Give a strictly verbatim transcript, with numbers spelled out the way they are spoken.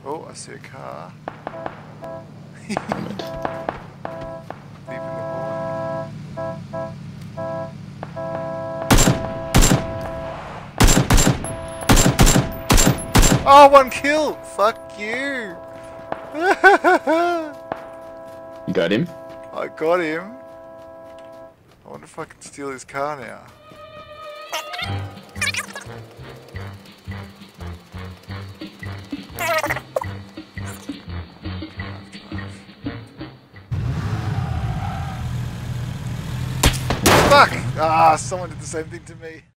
Oh, I see a car. Deep in the hole. Oh, one kill! Fuck you! You got him? I got him. I wonder if I can steal his car now. Fuck! Ah, someone did the same thing to me.